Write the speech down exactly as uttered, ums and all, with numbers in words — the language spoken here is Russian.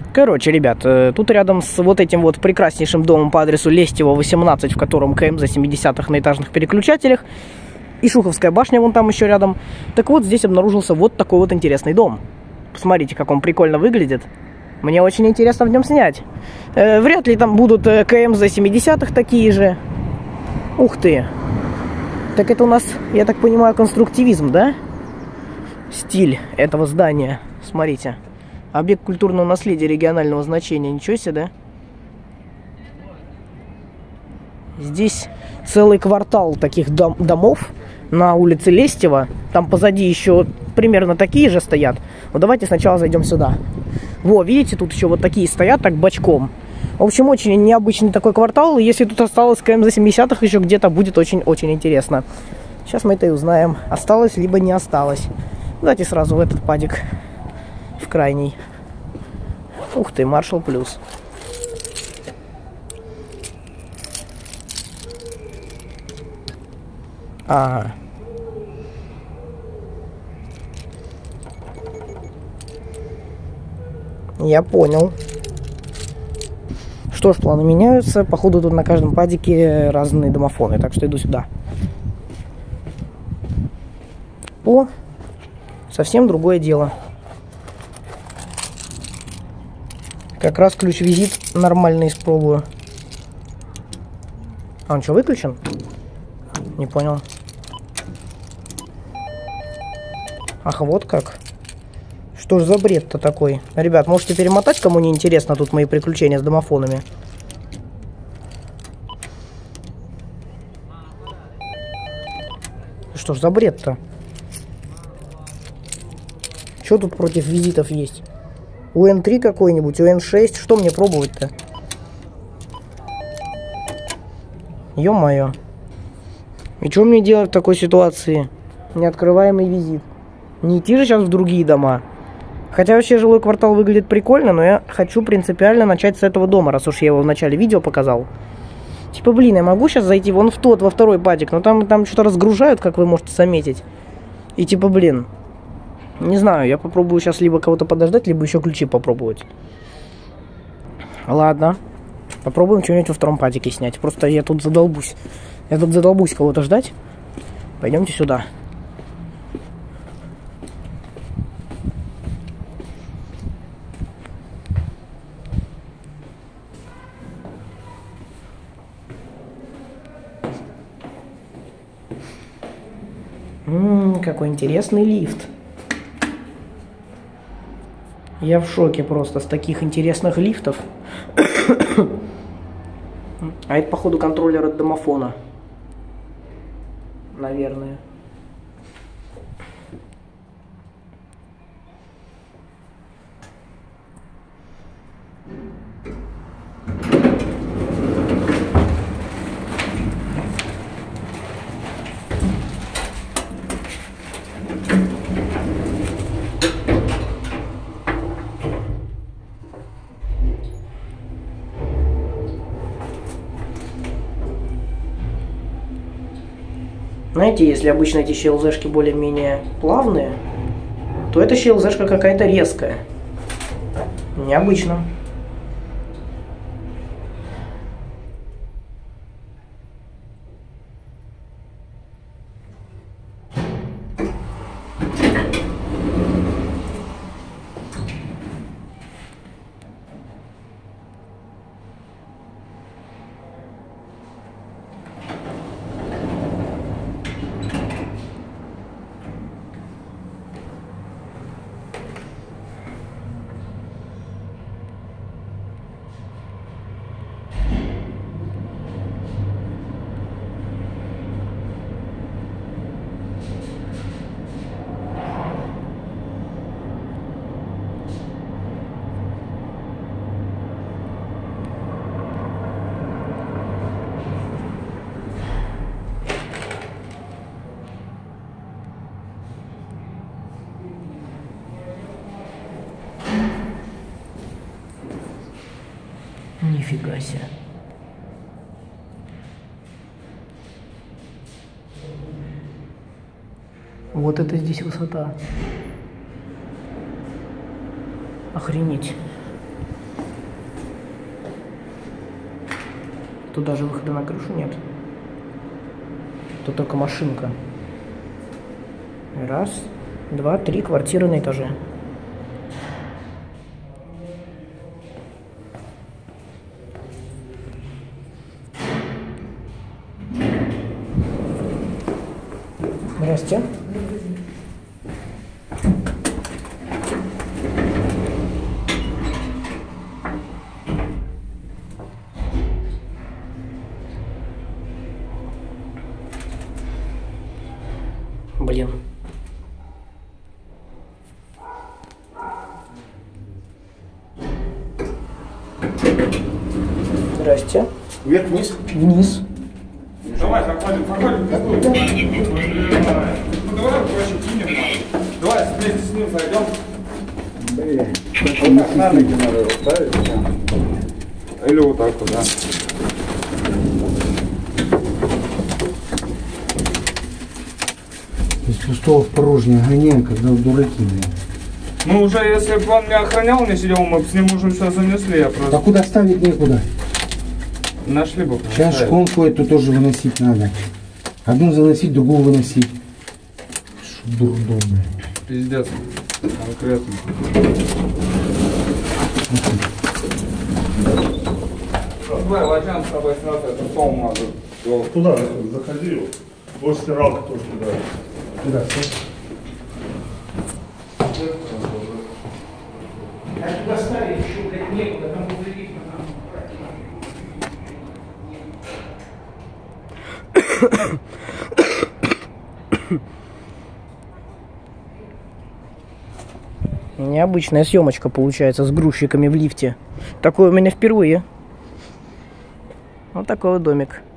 Короче, ребят, тут рядом с вот этим вот прекраснейшим домом по адресу Лестева, восемнадцать, в котором КМЗ семидесятых на этажных переключателях, и Шуховская башня вон там еще рядом. Так вот, здесь обнаружился вот такой вот интересный дом. Посмотрите, как он прикольно выглядит. Мне очень интересно в нем снять. Э, вряд ли там будут э, КМЗ семидесятых такие же. Ух ты. Так это у нас, я так понимаю, конструктивизм, да? Стиль этого здания. Смотрите. Объект культурного наследия регионального значения. Ничего себе, да? Здесь целый квартал таких дом домов на улице Лестева. Там позади еще примерно такие же стоят. Но давайте сначала зайдем сюда. Во, видите, тут еще вот такие стоят, так бочком. В общем, очень необычный такой квартал. И если тут осталось КМЗ семидесятых еще где-то, будет очень-очень интересно. Сейчас мы это и узнаем. Осталось, либо не осталось. Давайте сразу в этот падик. В крайний. Ух ты, Маршал Плюс. Ага. Я понял. Что ж, планы меняются. Походу тут на каждом падике разные домофоны. Так что иду сюда. О, совсем другое дело. Как раз ключ-визит нормально испробую. А он что, выключен? Не понял. Ах, вот как. Что ж за бред-то такой? Ребят, можете перемотать, кому не интересно тут мои приключения с домофонами. Что ж за бред-то? Что тут против визитов есть? У эн три какой-нибудь, у эн шесть. Что мне пробовать-то? Ё-моё. И что мне делать в такой ситуации? Неоткрываемый визит. Не идти же сейчас в другие дома. Хотя вообще жилой квартал выглядит прикольно, но я хочу принципиально начать с этого дома, раз уж я его в начале видео показал. Типа, блин, я могу сейчас зайти вон в тот, во второй падик, но там, там что-то разгружают, как вы можете заметить. И типа, блин, не знаю, я попробую сейчас либо кого-то подождать, либо еще ключи попробовать. Ладно. Попробуем что-нибудь во втором падике снять. Просто я тут задолбусь. Я тут задолбусь кого-то ждать. Пойдемте сюда. Ммм, какой интересный лифт. Я в шоке просто с таких интересных лифтов. А это, походу, контроллер от домофона. Наверное. Знаете, если обычно эти щелзешки более-менее плавные, то эта щелзешка какая-то резкая. Необычно. Нифига себе. Вот это здесь высота. Охренеть. Тут даже выхода на крышу нет. Тут только машинка. Раз, два, три квартиры на этаже. Здрасте. Блин. Здрасте. Вверх-вниз? Вниз. Давай, заходим, заходим. Ну давай, короче, кинем. Давай вместе с ним зайдем. Блин. Вот так на ноги надо его ставить. Или вот так вот, да. Из пустого в порожнее гоняем, когда в дураки, блин. Ну уже, если бы он меня охранял, не сидел, мы бы с ним уже все занесли. Я просто... А куда ставить некуда? Нашли бы. Сейчас шкон эту тоже выносить надо. Одну заносить, другую выносить. Что дурдом, блин. Пиздец. Конкретно. Давай, Лачан с тобой снялся, это пол надо. Туда заходи. Вот стиралка тоже туда. Туда, А туда ставить еще, блядь, некуда, там будет видно. Необычная съемочка получается с грузчиками в лифте. Такое у меня впервые. Вот такой вот домик.